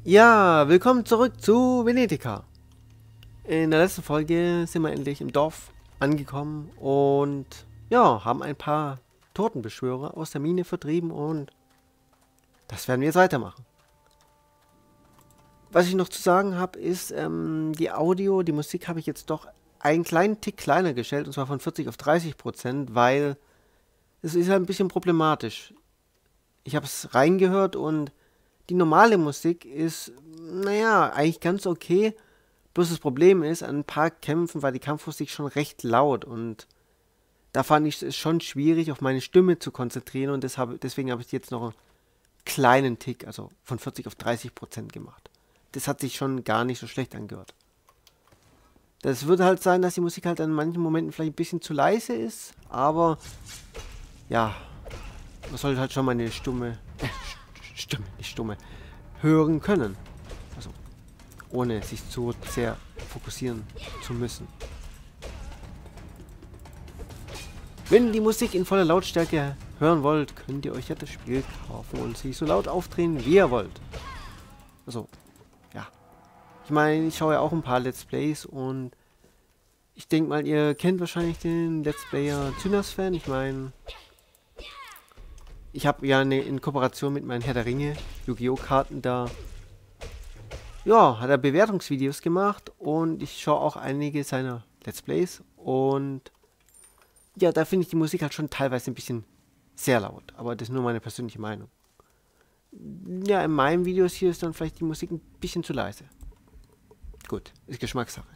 Ja, willkommen zurück zu Venetica. In der letzten Folge sind wir endlich im Dorf angekommen und ja, haben ein paar Totenbeschwörer aus der Mine vertrieben und das werden wir jetzt weitermachen. Was ich noch zu sagen habe, ist, die Musik habe ich jetzt doch einen kleinen Tick kleiner gestellt, und zwar von 40 auf 30%, weil es ist halt ein bisschen problematisch. Ich habe es reingehört und die normale Musik ist, naja, eigentlich ganz okay. Bloß das Problem ist, an ein paar Kämpfen war die Kampfmusik schon recht laut und da fand ich es schon schwierig, auf meine Stimme zu konzentrieren und deswegen habe ich jetzt noch einen kleinen Tick, also von 40 auf 30% gemacht. Das hat sich schon gar nicht so schlecht angehört. Das würde halt sein, dass die Musik halt an manchen Momenten vielleicht ein bisschen zu leise ist, aber ja, man sollte halt schon meine Stimme hören können. Also, ohne sich zu sehr fokussieren zu müssen. Wenn ihr die Musik in voller Lautstärke hören wollt, könnt ihr euch ja das Spiel kaufen und sie so laut aufdrehen, wie ihr wollt. Also, ja. Ich meine, ich schaue ja auch ein paar Let's Plays und ich denke mal, ihr kennt wahrscheinlich den Let's Player Zynas-Fan. Ich meine, ich habe ja in Kooperation mit meinen Herr der Ringe Yu-Gi-Oh! Karten da, ja, hat er Bewertungsvideos gemacht und ich schaue auch einige seiner Let's Plays und ja, da finde ich die Musik halt schon teilweise ein bisschen sehr laut, aber das ist nur meine persönliche Meinung. Ja, in meinen Videos hier ist dann vielleicht die Musik ein bisschen zu leise. Gut, ist Geschmackssache.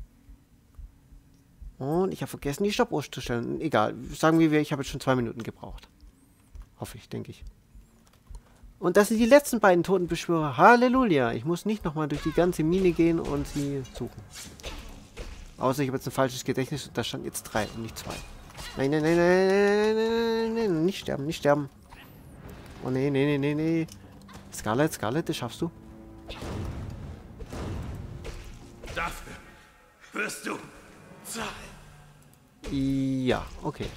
Und ich habe vergessen, die Stoppuhr zu stellen. Egal, sagen wir, ich habe jetzt schon 2 Minuten gebraucht. Hoffe ich, denke ich. Und das sind die letzten beiden Totenbeschwörer. Halleluja! Ich muss nicht nochmal durch die ganze Mine gehen und sie suchen. Außer ich habe jetzt ein falsches Gedächtnis und da stand jetzt 3 und nicht 2. Nein, nein, nein, nein, nein, nein, nein, nein, nicht sterben, nicht sterben. Oh nee, nee, nee, nee, nee. Scarlet, Scarlet, das schaffst du. Dafür wirst du zahlen. Ja, okay.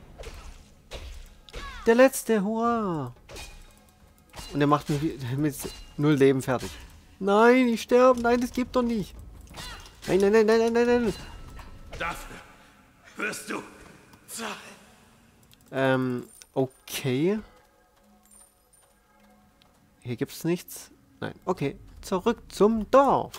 Der letzte, hurra! Und er macht mich mit 0 Leben fertig. Nein, ich sterbe. Nein, das gibt doch nicht. Nein, nein, nein, nein, nein, nein, nein. Dafür wirst du zahlen. Okay. Hier gibt's nichts. Nein, okay. Zurück zum Dorf.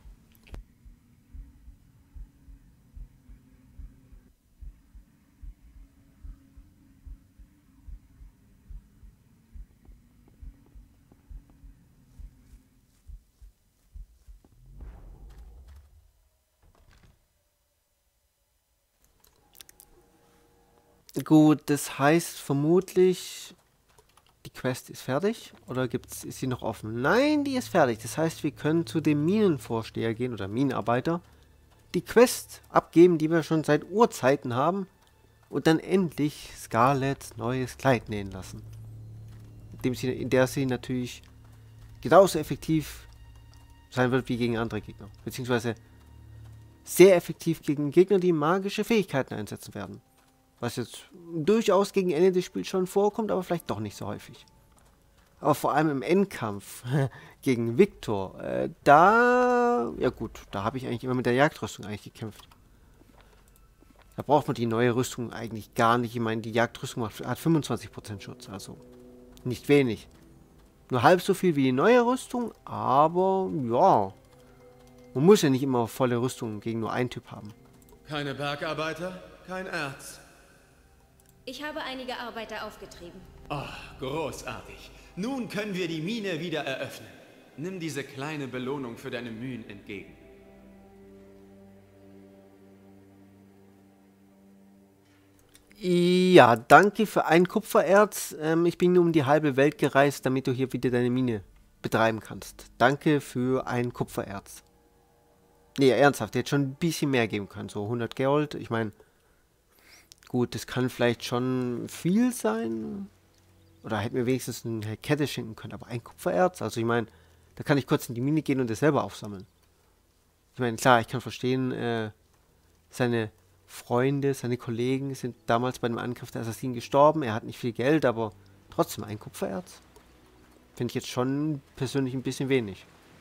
Gut, das heißt vermutlich, die Quest ist fertig oder ist sie noch offen? Nein, die ist fertig. Das heißt, wir können zu dem Minenvorsteher gehen oder Minenarbeiter, die Quest abgeben, die wir schon seit Urzeiten haben und dann endlich Scarlets neues Kleid nähen lassen. In der sie natürlich genauso effektiv sein wird wie gegen andere Gegner. Beziehungsweise sehr effektiv gegen Gegner, die magische Fähigkeiten einsetzen werden. Was jetzt durchaus gegen Ende des Spiels schon vorkommt, aber vielleicht doch nicht so häufig. Aber vor allem im Endkampf gegen Victor, ja gut, da habe ich eigentlich immer mit der Jagdrüstung eigentlich gekämpft. Da braucht man die neue Rüstung eigentlich gar nicht. Ich meine, die Jagdrüstung hat 25% Schutz, also nicht wenig. Nur halb so viel wie die neue Rüstung, aber ja, man muss ja nicht immer volle Rüstung gegen nur einen Typ haben. Keine Bergarbeiter, kein Erz. Ich habe einige Arbeiter aufgetrieben. Oh, großartig. Nun können wir die Mine wieder eröffnen. Nimm diese kleine Belohnung für deine Mühen entgegen. Ja, danke für ein Kupfererz. Ich bin nur um die halbe Welt gereist, damit du hier wieder deine Mine betreiben kannst. Danke für ein Kupfererz. Nee, ernsthaft, der hätte schon ein bisschen mehr geben können. So 100 Gold, ich meine, gut, das kann vielleicht schon viel sein. Oder hätten wir wenigstens eine Kette schenken können. Aber ein Kupfererz, also ich meine, da kann ich kurz in die Mine gehen und das selber aufsammeln. Ich meine, klar, ich kann verstehen, seine Freunde, seine Kollegen sind damals bei dem Angriff der Assassinen gestorben. Er hat nicht viel Geld, aber trotzdem ein Kupfererz. Finde ich jetzt schon persönlich ein bisschen wenig.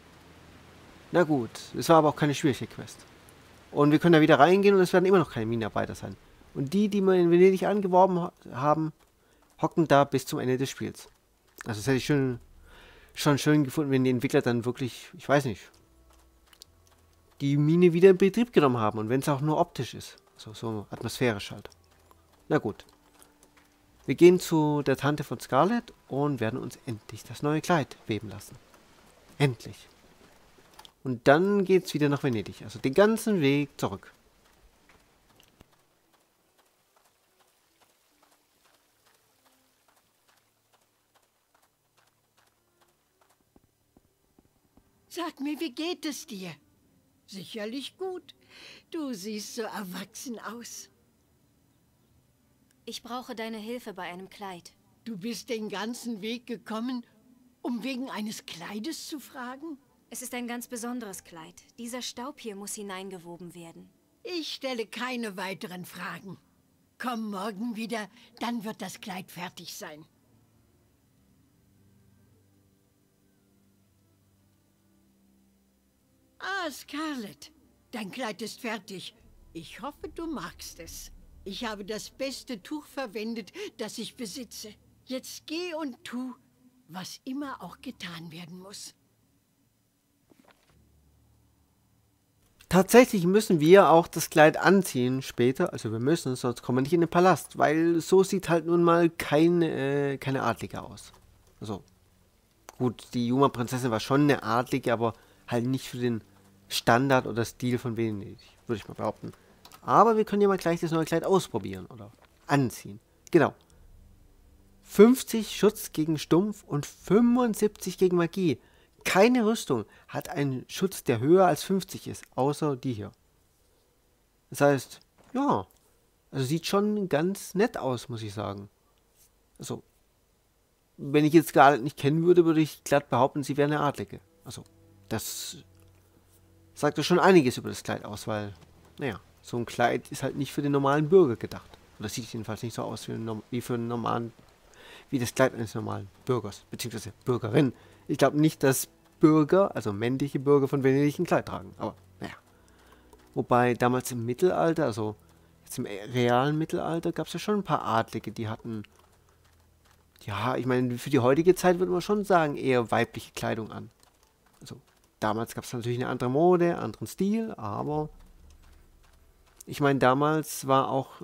Na gut, es war aber auch keine schwierige Quest. Und wir können da wieder reingehen und es werden immer noch keine Minenarbeiter sein. Und die wir in Venedig angeworben haben, hocken da bis zum Ende des Spiels. Also das hätte ich schon schön gefunden, wenn die Entwickler dann wirklich, ich weiß nicht, die Mine wieder in Betrieb genommen haben. Und wenn es auch nur optisch ist. Also so atmosphärisch halt. Na gut. Wir gehen zu der Tante von Scarlett und werden uns endlich das neue Kleid weben lassen. Endlich. Und dann geht's wieder nach Venedig. Also den ganzen Weg zurück. Sag mir, wie geht es dir? Sicherlich gut. Du siehst so erwachsen aus. Ich brauche deine Hilfe bei einem Kleid. Du bist den ganzen Weg gekommen, um wegen eines Kleides zu fragen? Es ist ein ganz besonderes Kleid. Dieser Staub hier muss hineingewoben werden. Ich stelle keine weiteren Fragen. Komm morgen wieder, dann wird das Kleid fertig sein. Ah, Scarlett, dein Kleid ist fertig. Ich hoffe, du magst es. Ich habe das beste Tuch verwendet, das ich besitze. Jetzt geh und tu, was immer auch getan werden muss. Tatsächlich müssen wir auch das Kleid anziehen später. Also wir müssen, sonst kommen wir nicht in den Palast. Weil so sieht halt nun mal keine Adlige aus. Also gut, die Yuma-Prinzessin war schon eine Adlige, aber halt nicht für den Standard oder Stil von Venedig, würde ich mal behaupten. Aber wir können ja mal gleich das neue Kleid ausprobieren oder anziehen. Genau. 50 Schutz gegen Stumpf und 75 gegen Magie. Keine Rüstung hat einen Schutz, der höher als 50 ist, außer die hier. Das heißt, ja, also sieht schon ganz nett aus, muss ich sagen. Also, wenn ich jetzt Scarlett nicht kennen würde, würde ich glatt behaupten, sie wäre eine Adlige. Also, das sagt ja schon einiges über das Kleid aus, weil, naja, so ein Kleid ist halt nicht für den normalen Bürger gedacht. Oder sieht jedenfalls nicht so aus wie für einen normalen, wie das Kleid eines normalen Bürgers, beziehungsweise Bürgerin. Ich glaube nicht, dass Bürger, also männliche Bürger von Venedig ein Kleid tragen, aber naja. Wobei damals im Mittelalter, also jetzt im realen Mittelalter, gab es ja schon ein paar Adlige, die hatten, ja, ich meine, für die heutige Zeit würde man schon sagen, eher weibliche Kleidung an. Also damals gab es natürlich eine andere Mode, anderen Stil, aber ich meine, damals war auch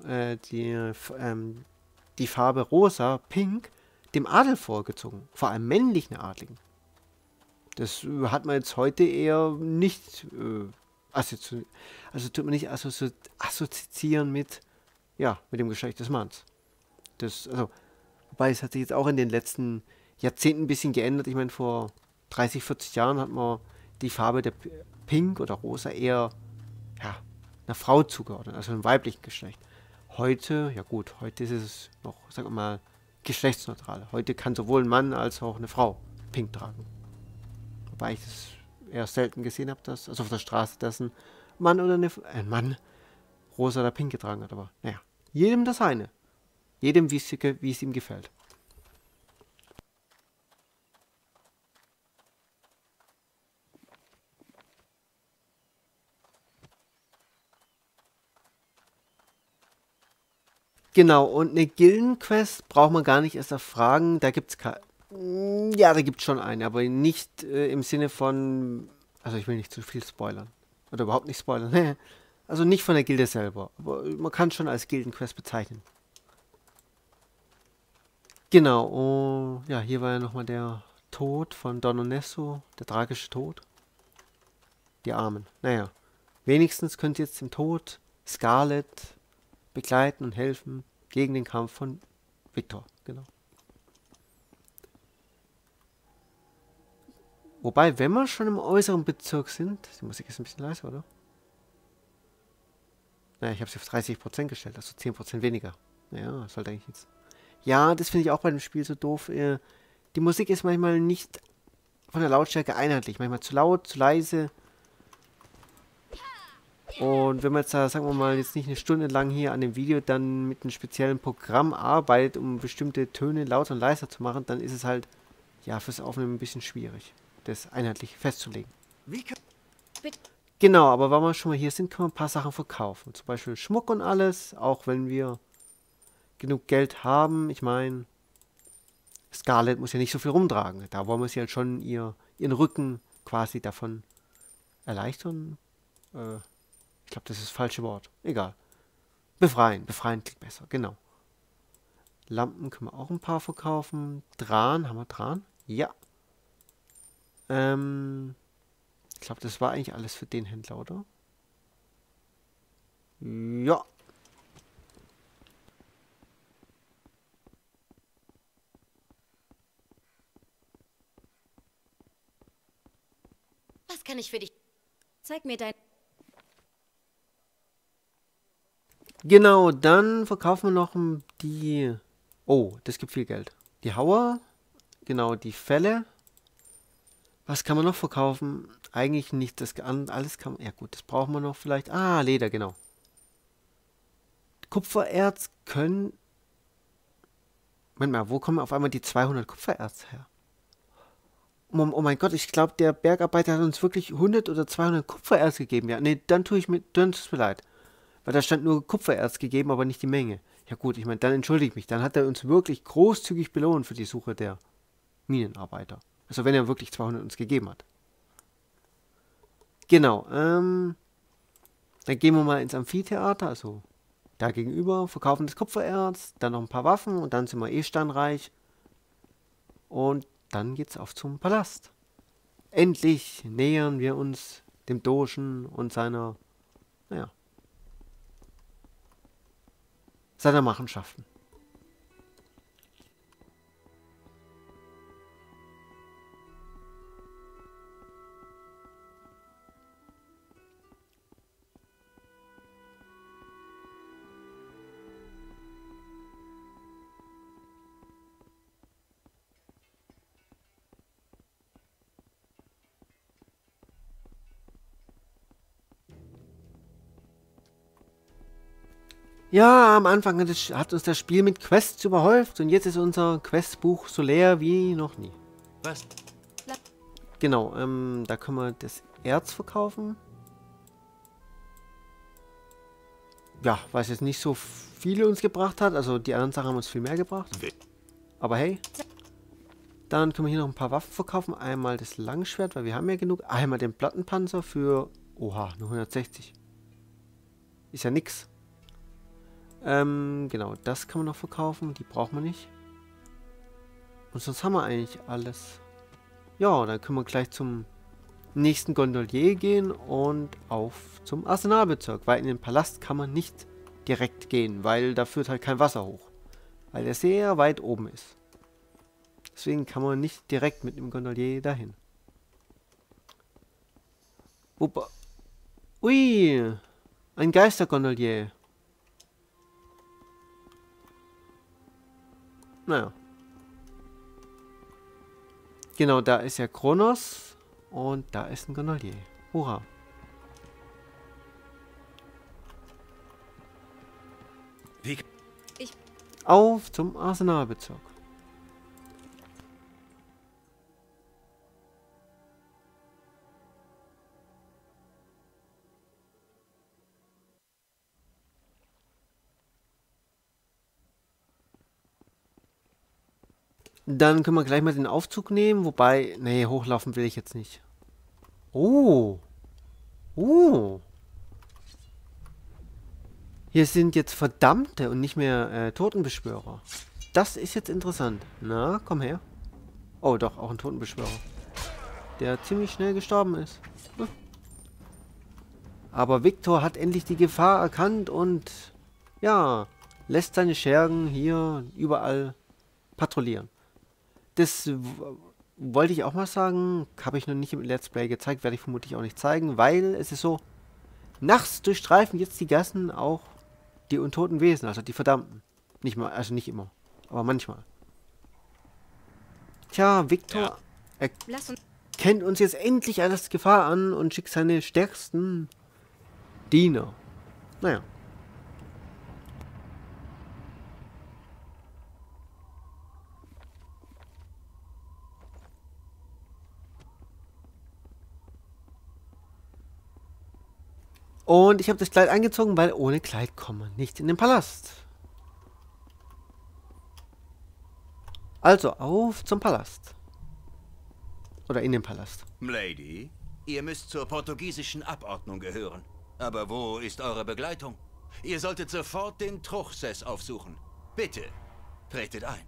die Farbe rosa, pink, dem Adel vorgezogen, vor allem männlichen Adligen. Das hat man jetzt heute eher nicht, also tut man nicht assoziieren mit, ja, mit dem Geschlecht des Manns. Wobei es hat sich jetzt auch in den letzten Jahrzehnten ein bisschen geändert. Ich meine, vor 30, 40 Jahren hat man die Farbe der Pink oder Rosa eher, ja, einer Frau zugeordnet, also einem weiblichen Geschlecht. Heute, ja gut, heute ist es noch, sagen wir mal, geschlechtsneutral. Heute kann sowohl ein Mann als auch eine Frau Pink tragen. Wobei ich das eher selten gesehen habe, dass, also auf der Straße, dass ein Mann oder ein Mann rosa oder pink getragen hat. Aber naja, jedem das eine. Jedem, wie es ihm gefällt. Genau, und eine Gildenquest braucht man gar nicht erst erfragen. Da gibt es ja, da gibt es schon eine, aber nicht im Sinne von, also ich will nicht zu viel spoilern. Oder überhaupt nicht spoilern. Also nicht von der Gilde selber, aber man kann es schon als Gildenquest bezeichnen. Genau, oh, ja, hier war ja nochmal der Tod von Don Onesso, der tragische Tod. Die Armen. Naja, wenigstens könnt ihr jetzt im Tod Scarlett begleiten und helfen gegen den Kampf von Victor. Genau. Wobei, wenn wir schon im äußeren Bezirk sind, die Musik ist ein bisschen leiser, oder? Naja, ich habe sie auf 30% gestellt, also 10% weniger. Naja, sollte eigentlich jetzt. Ja, das finde ich auch bei dem Spiel so doof. Die Musik ist manchmal nicht von der Lautstärke einheitlich. Manchmal zu laut, zu leise. Und wenn man jetzt da, sagen wir mal, jetzt nicht eine Stunde lang hier an dem Video dann mit einem speziellen Programm arbeitet, um bestimmte Töne lauter und leiser zu machen, dann ist es halt, ja, fürs Aufnehmen ein bisschen schwierig, das einheitlich festzulegen. bitte. Genau, aber wenn wir schon mal hier sind, können wir ein paar Sachen verkaufen. Zum Beispiel Schmuck und alles, auch wenn wir genug Geld haben. Ich meine, Scarlett muss ja nicht so viel rumtragen. Da wollen wir sie halt schon ihren Rücken quasi davon erleichtern. Ich glaube, das ist das falsche Wort. Egal. Befreien. Befreien klingt besser, genau. Lampen können wir auch ein paar verkaufen. Dran, haben wir Dran? Ja. Ich glaube, das war eigentlich alles für den Händler, oder? Ja. Was kann ich für dich? Zeig mir dein... Genau, dann verkaufen wir noch die... Oh, das gibt viel Geld. Die Hauer. Genau, die Felle. Was kann man noch verkaufen? Eigentlich nicht. Alles kann man... Ja gut, das brauchen wir noch vielleicht. Ah, Leder, genau. Kupfererz können... Moment mal, wo kommen auf einmal die 200 Kupfererz her? Oh mein Gott, ich glaube, der Bergarbeiter hat uns wirklich 100 oder 200 Kupfererz gegeben. Ja, nee, dann tut's mir leid. Weil da stand nur Kupfererz gegeben, aber nicht die Menge. Ja gut, ich meine, dann entschuldige ich mich. Dann hat er uns wirklich großzügig belohnt für die Suche der Minenarbeiter. Also wenn er wirklich 200 uns gegeben hat. Genau, dann gehen wir mal ins Amphitheater, also da gegenüber, verkaufen das Kupfererz, dann noch ein paar Waffen und dann sind wir eh steinreich. Und dann geht's auf zum Palast. Endlich nähern wir uns dem Dogen und seiner Machenschaften. Ja, am Anfang hat uns das Spiel mit Quests überhäuft und jetzt ist unser Questbuch so leer wie noch nie. Was? Genau, da können wir das Erz verkaufen. Ja, was jetzt nicht so viele uns gebracht hat. Also die anderen Sachen haben uns viel mehr gebracht. Aber hey. Dann können wir hier noch ein paar Waffen verkaufen. Einmal das Langschwert, weil wir haben ja genug. Einmal den Plattenpanzer für... Oha, nur 160. Ist ja nix. Genau, das kann man noch verkaufen. Die brauchen wir nicht. Und sonst haben wir eigentlich alles. Ja, dann können wir gleich zum nächsten Gondolier gehen und auf zum Arsenalbezirk. Weil in den Palast kann man nicht direkt gehen, weil da führt halt kein Wasser hoch. Weil der sehr weit oben ist. Deswegen kann man nicht direkt mit dem Gondolier dahin. Opa. Ui, ein Geistergondolier. Naja. Genau, da ist ja Kronos und da ist ein Gondolier. Hurra. Auf zum Arsenalbezirk. Dann können wir gleich mal den Aufzug nehmen, wobei, nee, hochlaufen will ich jetzt nicht. Oh. Oh. Hier sind jetzt Verdammte und nicht mehr Totenbeschwörer. Das ist jetzt interessant. Na, komm her. Oh, doch, auch ein Totenbeschwörer. Der ziemlich schnell gestorben ist. Hm. Aber Victor hat endlich die Gefahr erkannt und, ja, lässt seine Schergen hier überall patrouillieren. Das wollte ich auch mal sagen. Habe ich noch nicht im Let's Play gezeigt. Werde ich vermutlich auch nicht zeigen, weil es ist so, nachts durchstreifen jetzt die Gassen auch die untoten Wesen, also die Verdammten. Nicht mal, also nicht immer, aber manchmal. Tja, Victor erkennt uns jetzt endlich als Gefahr an und schickt seine stärksten Diener. Naja. Und ich habe das Kleid angezogen, weil ohne Kleid kommen wir nicht in den Palast. Also, auf zum Palast. Oder in den Palast. Lady, ihr müsst zur portugiesischen Abordnung gehören. Aber wo ist eure Begleitung? Ihr solltet sofort den Truchsess aufsuchen. Bitte, tretet ein.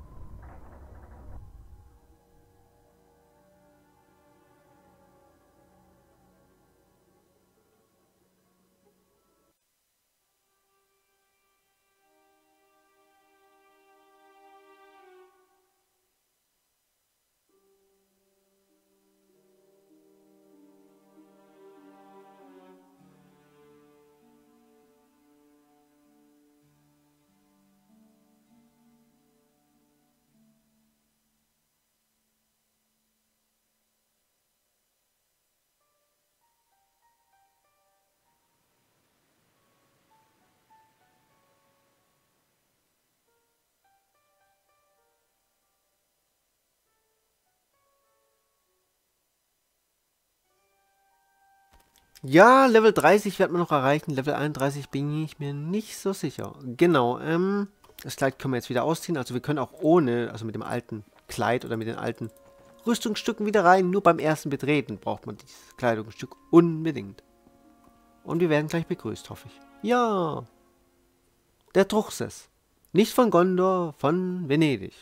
Ja, Level 30 wird man noch erreichen. Level 31 bin ich mir nicht so sicher. Genau, das Kleid können wir jetzt wieder ausziehen. Also wir können auch ohne, also mit dem alten Kleid oder mit den alten Rüstungsstücken wieder rein. Nur beim ersten Betreten braucht man dieses Kleidungsstück unbedingt. Und wir werden gleich begrüßt, hoffe ich. Ja, der Truchsess. Nicht von Gondor, von Venedig.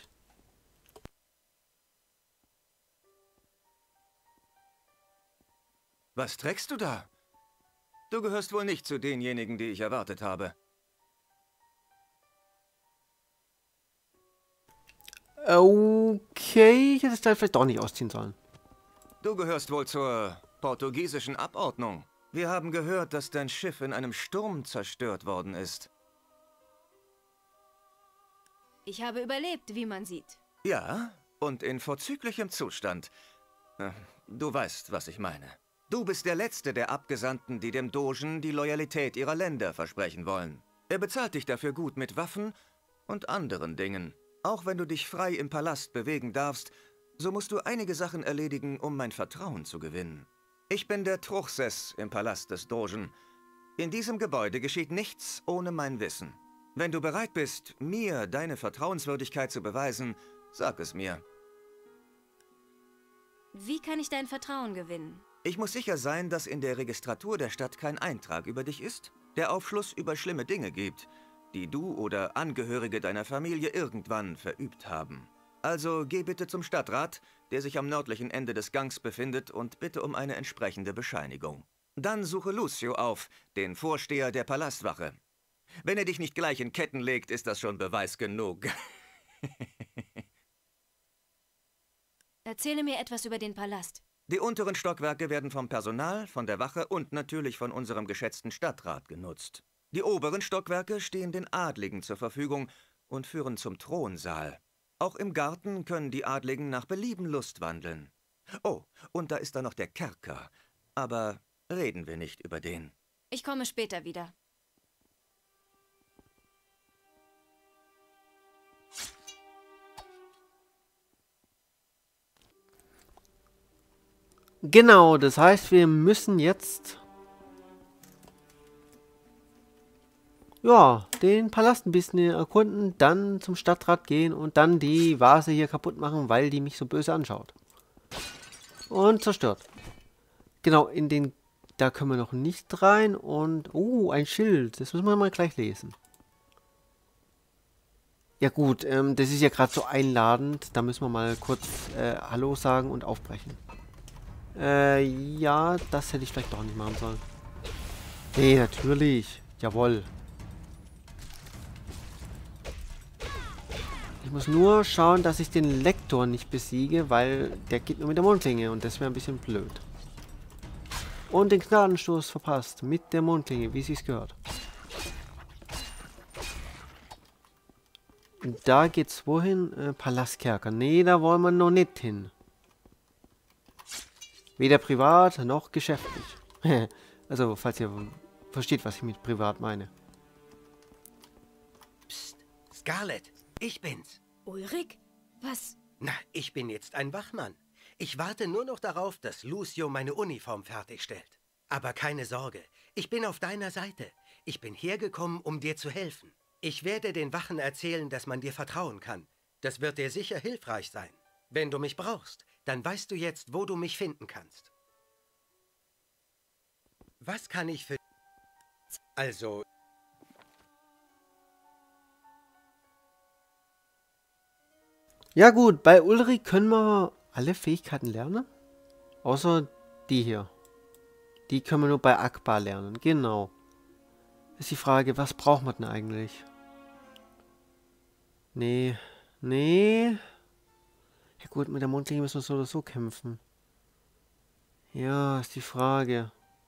Was trägst du da? Du gehörst wohl nicht zu denjenigen, die ich erwartet habe. Okay, ich hätte es dann vielleicht doch nicht ausziehen sollen. Du gehörst wohl zur portugiesischen Abordnung. Wir haben gehört, dass dein Schiff in einem Sturm zerstört worden ist. Ich habe überlebt, wie man sieht. Ja, und in vorzüglichem Zustand. Du weißt, was ich meine. Du bist der letzte der Abgesandten, die dem Dogen die Loyalität ihrer Länder versprechen wollen. Er bezahlt dich dafür gut mit Waffen und anderen Dingen. Auch wenn du dich frei im Palast bewegen darfst, so musst du einige Sachen erledigen, um mein Vertrauen zu gewinnen. Ich bin der Truchsess im Palast des Dogen. In diesem Gebäude geschieht nichts ohne mein Wissen. Wenn du bereit bist, mir deine Vertrauenswürdigkeit zu beweisen, sag es mir. Wie kann ich dein Vertrauen gewinnen? Ich muss sicher sein, dass in der Registratur der Stadt kein Eintrag über dich ist, der Aufschluss über schlimme Dinge gibt, die du oder Angehörige deiner Familie irgendwann verübt haben. Also geh bitte zum Stadtrat, der sich am nördlichen Ende des Gangs befindet, und bitte um eine entsprechende Bescheinigung. Dann suche Lucio auf, den Vorsteher der Palastwache. Wenn er dich nicht gleich in Ketten legt, ist das schon Beweis genug. Erzähle mir etwas über den Palast. Die unteren Stockwerke werden vom Personal, von der Wache und natürlich von unserem geschätzten Stadtrat genutzt. Die oberen Stockwerke stehen den Adligen zur Verfügung und führen zum Thronsaal. Auch im Garten können die Adligen nach Belieben Lust wandeln. Oh, und da ist da noch der Kerker. Aber reden wir nicht über den. Ich komme später wieder. Genau, das heißt, wir müssen jetzt ja, den Palast ein bisschen erkunden, dann zum Stadtrat gehen und dann die Vase hier kaputt machen, weil die mich so böse anschaut. Und zerstört. Genau, in den, da können wir noch nicht rein und, ein Schild, das müssen wir mal gleich lesen. Ja gut, das ist ja gerade so einladend, da müssen wir mal kurz Hallo sagen und aufbrechen. Ja, das hätte ich vielleicht doch nicht machen sollen. Nee, natürlich. Jawohl. Ich muss nur schauen, dass ich den Lektor nicht besiege, weil der geht nur mit der Mondklinge und das wäre ein bisschen blöd. Und den Gnadenstoß verpasst mit der Mondklinge, wie es sich gehört. Und da geht's wohin? Palastkerker. Nee, da wollen wir noch nicht hin. Weder privat noch geschäftlich. Also, falls ihr versteht, was ich mit privat meine. Psst, Scarlett, ich bin's. Ulrich? Was? Na, ich bin jetzt ein Wachmann. Ich warte nur noch darauf, dass Lucio meine Uniform fertigstellt. Aber keine Sorge, ich bin auf deiner Seite. Ich bin hergekommen, um dir zu helfen. Ich werde den Wachen erzählen, dass man dir vertrauen kann. Das wird dir sicher hilfreich sein. Wenn du mich brauchst, dann weißt du jetzt, wo du mich finden kannst. Was kann ich für... Also... Ja gut, bei Ulrich können wir alle Fähigkeiten lernen. Außer die hier. Die können wir nur bei Akbar lernen. Genau. Ist die Frage, was braucht man denn eigentlich? Nee. Nee. Ja gut, mit der Mondklinge müssen wir so oder so kämpfen. Ja, ist die Frage.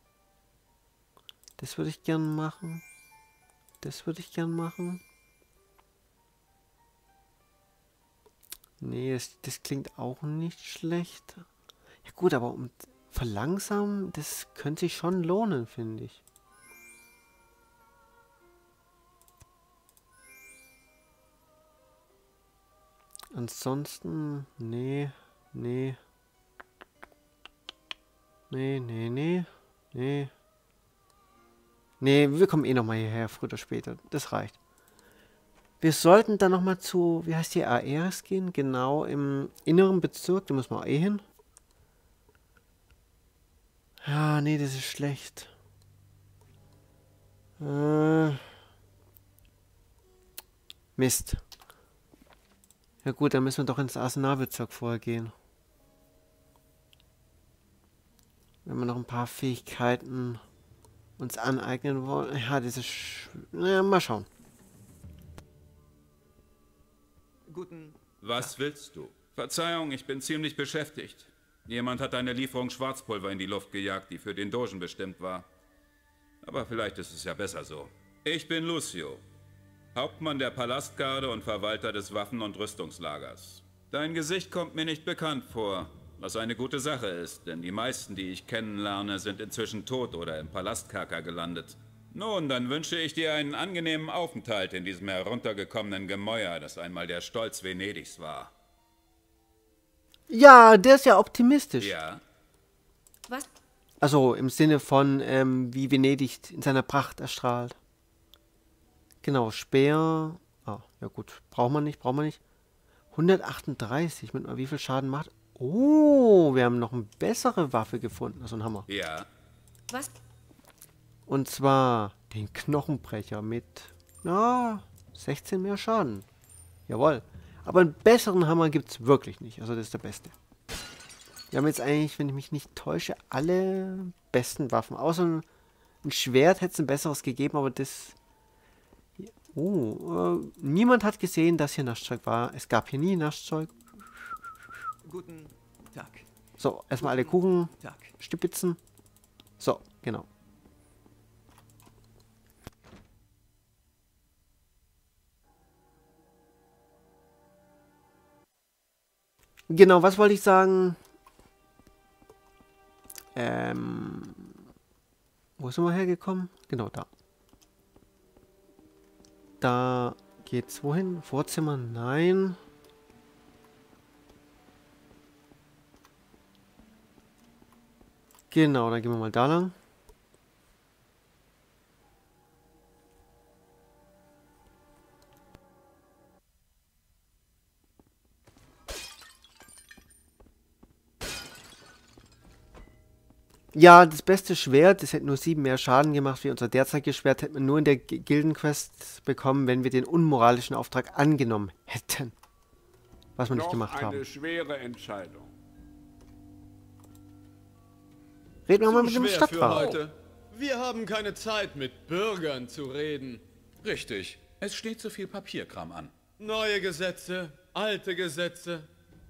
Das würde ich gern machen. Das würde ich gern machen. Nee, das klingt auch nicht schlecht. Ja gut, aber um verlangsamen, das könnte sich schon lohnen, finde ich. Ansonsten, nee. Nee, wir kommen eh nochmal hierher, früher oder später. Das reicht. Wir sollten dann nochmal zu, wie heißt die, Aeris gehen? Genau, im inneren Bezirk, da müssen wir auch eh hin. Ja, nee, das ist schlecht. Mist. Ja gut, dann müssen wir doch ins Arsenalbezirk vorher gehen. Wenn wir noch ein paar Fähigkeiten uns aneignen wollen. Ja, das ist... Naja, mal schauen. Was willst du? Verzeihung, ich bin ziemlich beschäftigt. Jemand hat eine Lieferung Schwarzpulver in die Luft gejagt, die für den Dogen bestimmt war. Aber vielleicht ist es ja besser so. Ich bin Lucio, Hauptmann der Palastgarde und Verwalter des Waffen- und Rüstungslagers. Dein Gesicht kommt mir nicht bekannt vor, was eine gute Sache ist, denn die meisten, die ich kennenlerne, sind inzwischen tot oder im Palastkerker gelandet. Nun, dann wünsche ich dir einen angenehmen Aufenthalt in diesem heruntergekommenen Gemäuer, das einmal der Stolz Venedigs war. Ja, der ist ja optimistisch. Ja? Was? Also im Sinne von, wie Venedig in seiner Pracht erstrahlt. Genau, Speer. Ah, ja gut. Braucht man nicht. 138. Mit mal wie viel Schaden macht. Oh, wir haben noch eine bessere Waffe gefunden. Also ein Hammer. Ja. Was? Und zwar den Knochenbrecher mit, 16 mehr Schaden. Jawohl. Aber einen besseren Hammer gibt es wirklich nicht. Also das ist der beste. Wir haben jetzt eigentlich, wenn ich mich nicht täusche, alle besten Waffen. Außer ein Schwert hätte es ein besseres gegeben, aber das... niemand hat gesehen, dass hier Naschzeug war. Es gab hier nie Naschzeug. Guten Tag. So, erstmal alle Kuchen Tag. stibitzen. So, genau. Genau, was wollte ich sagen? Wo sind wir hergekommen? Genau, da. Da geht's wohin? Vorzimmer? Nein. Genau, dann gehen wir mal da lang. Ja, das beste Schwert, das hätte nur 7 mehr Schaden gemacht wie unser derzeitiges Schwert, hätte man nur in der Gildenquest bekommen, wenn wir den unmoralischen Auftrag angenommen hätten. Was wir nicht gemacht haben. Eine schwere Entscheidung. Reden wir mal mit dem Schwer für Stadtrat. heute. Wir haben keine Zeit, mit Bürgern zu reden. Richtig. Es steht zu viel Papierkram an. Neue Gesetze, alte Gesetze.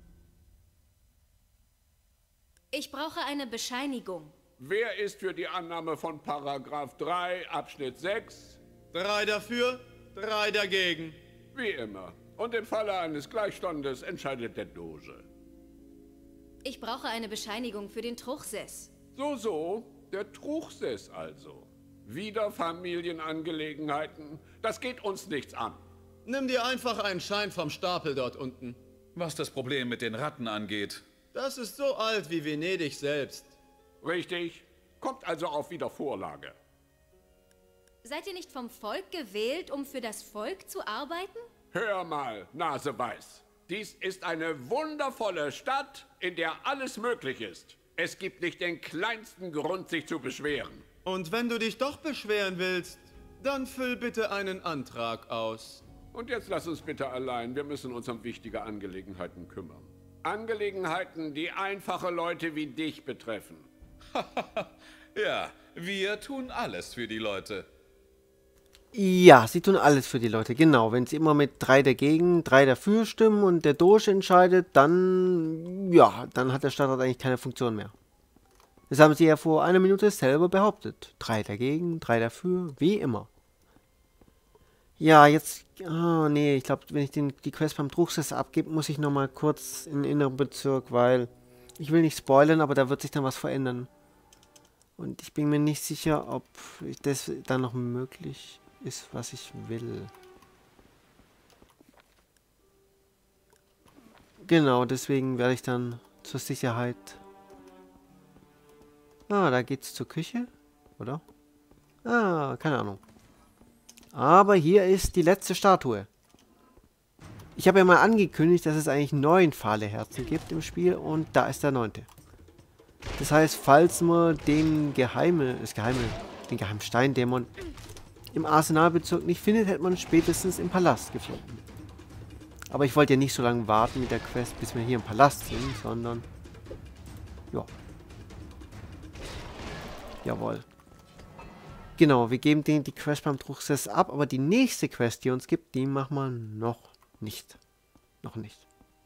Ich brauche eine Bescheinigung. Wer ist für die Annahme von Paragraph 3 Abschnitt 6? 3 dafür, 3 dagegen. Wie immer. Und im Falle eines Gleichstandes entscheidet der Doge. Ich brauche eine Bescheinigung für den Truchsess. So, der Truchsess also. Wieder Familienangelegenheiten. Das geht uns nichts an. Nimm dir einfach einen Schein vom Stapel dort unten. Was das Problem mit den Ratten angeht. Das ist so alt wie Venedig selbst. Richtig. Kommt also auf Wiedervorlage. Seid ihr nicht vom Volk gewählt, um für das Volk zu arbeiten? Hör mal, Naseweiß. Dies ist eine wundervolle Stadt, in der alles möglich ist. Es gibt nicht den kleinsten Grund, sich zu beschweren. Und wenn du dich doch beschweren willst, dann füll bitte einen Antrag aus. Und jetzt lass uns bitte allein. Wir müssen uns um wichtige Angelegenheiten kümmern. Angelegenheiten, die einfache Leute wie dich betreffen. Ja, wir tun alles für die Leute. Ja, sie tun alles für die Leute, genau. Wenn sie immer mit 3 dagegen, 3 dafür stimmen und der Doge entscheidet, dann, ja, dann hat der Stadtrat eigentlich keine Funktion mehr. Das haben sie ja vor einer Minute selber behauptet. 3 dagegen, 3 dafür, wie immer. Ja, jetzt, oh nee, ich glaube, wenn ich die Quest beim Truchsess abgebe, muss ich nochmal kurz in den inneren Bezirk, weil ich will nicht spoilern, aber da wird sich dann was verändern. Und ich bin mir nicht sicher, ob das dann noch möglich ist, was ich will. Genau, deswegen werde ich dann zur Sicherheit... Ah, da geht's zur Küche, oder? Ah, keine Ahnung. Aber hier ist die letzte Statue. Ich habe ja mal angekündigt, dass es eigentlich 9 Pfahleherzen gibt im Spiel und da ist der 9. Das heißt, falls man den geheimen Steindämon im Arsenalbezirk nicht findet, hätte man spätestens im Palast gefunden. Aber ich wollte ja nicht so lange warten mit der Quest, bis wir hier im Palast sind, sondern... Ja. Jawohl. Genau, wir geben denen die Quest beim Truchsess ab, aber die nächste Quest, die uns gibt, die machen wir noch nicht. Noch nicht.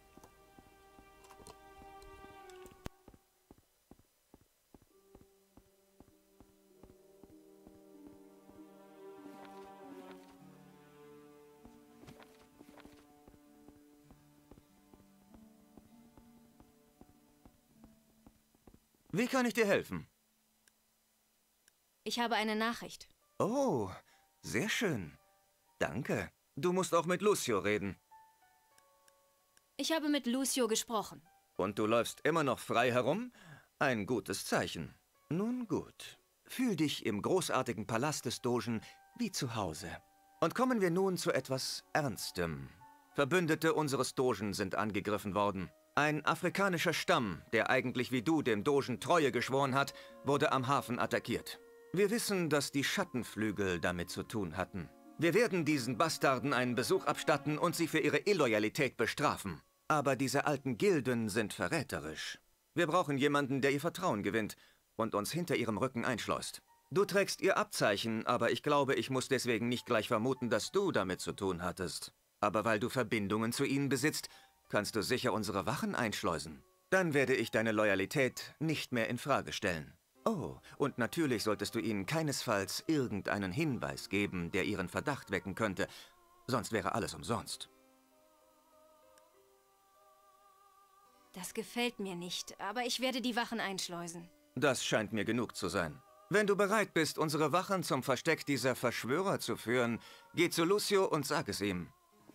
Wie kann ich dir helfen? Ich habe eine Nachricht. Oh, sehr schön. Danke. Du musst auch mit Lucio reden. Ich habe mit Lucio gesprochen. Und du läufst immer noch frei herum? Ein gutes Zeichen. Nun gut. Fühl dich im großartigen Palast des Dogen wie zu Hause. Und kommen wir nun zu etwas Ernstem. Verbündete unseres Dogen sind angegriffen worden. Ein afrikanischer Stamm, der eigentlich wie du dem Dogen Treue geschworen hat, wurde am Hafen attackiert. Wir wissen, dass die Schattenflügel damit zu tun hatten. Wir werden diesen Bastarden einen Besuch abstatten und sie für ihre Illoyalität bestrafen. Aber diese alten Gilden sind verräterisch. Wir brauchen jemanden, der ihr Vertrauen gewinnt und uns hinter ihrem Rücken einschleust. Du trägst ihr Abzeichen, aber ich glaube, ich muss deswegen nicht gleich vermuten, dass du damit zu tun hattest. Aber weil du Verbindungen zu ihnen besitzt, kannst du sicher unsere Wachen einschleusen. Dann werde ich deine Loyalität nicht mehr in Frage stellen. Oh, und natürlich solltest du ihnen keinesfalls irgendeinen Hinweis geben, der ihren Verdacht wecken könnte. Sonst wäre alles umsonst. Das gefällt mir nicht, aber ich werde die Wachen einschleusen. Das scheint mir genug zu sein. Wenn du bereit bist, unsere Wachen zum Versteck dieser Verschwörer zu führen, geh zu Lucio und sag es ihm.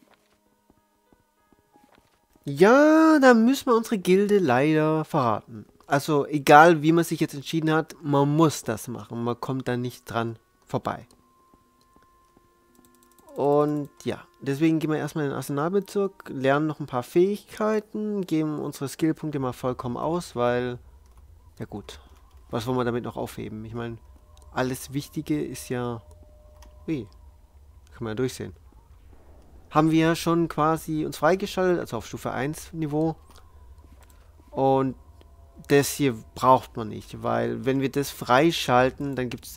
Ja, da müssen wir unsere Gilde leider verraten. Also egal, wie man sich jetzt entschieden hat, man muss das machen. Man kommt da nicht dran vorbei. Und ja, deswegen gehen wir erstmal in den Arsenalbezirk, lernen noch ein paar Fähigkeiten, geben unsere Skillpunkte mal vollkommen aus, weil, ja gut, was wollen wir damit noch aufheben? Ich meine, alles Wichtige ist ja, kann man ja durchsehen. Haben wir ja schon quasi uns freigeschaltet, also auf Stufe 1 Niveau. Und das hier braucht man nicht, weil wenn wir das freischalten, dann gibt es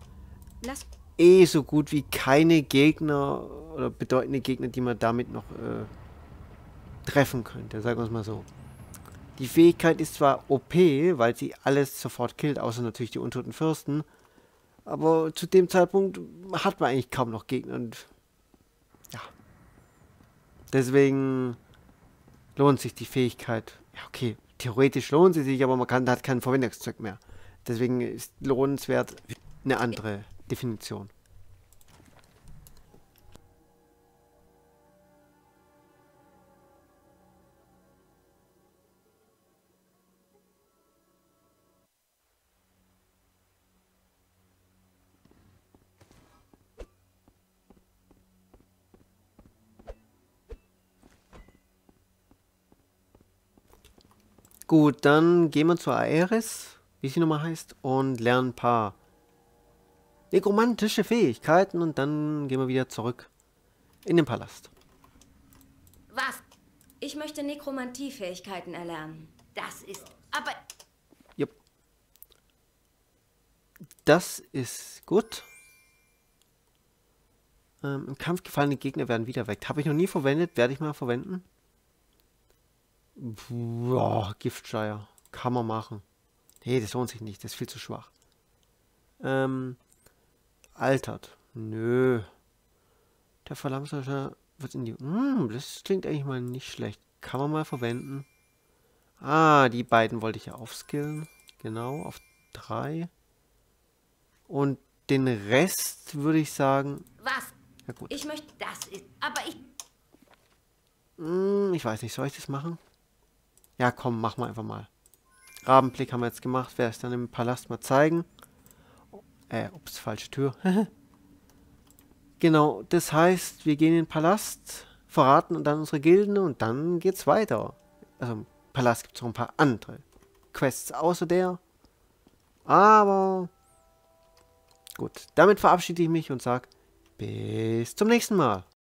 so gut wie keine Gegner oder bedeutende Gegner, die man damit noch treffen könnte, sagen wir es mal so. Die Fähigkeit ist zwar OP, weil sie alles sofort killt, außer natürlich die untoten Fürsten, aber zu dem Zeitpunkt hat man eigentlich kaum noch Gegner und ja. Deswegen lohnt sich die Fähigkeit. Ja, okay, theoretisch lohnt sie sich, aber hat keinen Verwendungszweck mehr. Deswegen ist lohnenswert eine andere Definition. Gut, dann gehen wir zu Aeris, wie sie nochmal heißt, und lernen ein paar nekromantische Fähigkeiten und dann gehen wir wieder zurück in den Palast. Was? Ich möchte Nekromantie-Fähigkeiten erlernen. Das ist... Aber... Jupp. Das ist gut. Im Kampf gefallene Gegner werden wieder weg. Habe ich noch nie verwendet, werde ich mal verwenden. Boah, Giftschleier. Kann man machen. Nee, das lohnt sich nicht, das ist viel zu schwach. Altert. Nö. Der Verlammslascher wird in die... das klingt eigentlich mal nicht schlecht. Kann man mal verwenden. Ah, die beiden wollte ich ja aufskillen. Genau, auf 3. Und den Rest würde ich sagen... Was? Ja gut. Ich möchte... Das ist... Aber ich... Ich weiß nicht, soll ich das machen? Ja, komm, machen wir einfach mal. Rabenblick haben wir jetzt gemacht. Werde es dann im Palast mal zeigen. Ups, falsche Tür. Genau, das heißt, wir gehen in den Palast, verraten und dann unsere Gilden und dann geht's weiter. Also im Palast gibt es noch ein paar andere Quests außer der. Aber gut, damit verabschiede ich mich und sage bis zum nächsten Mal.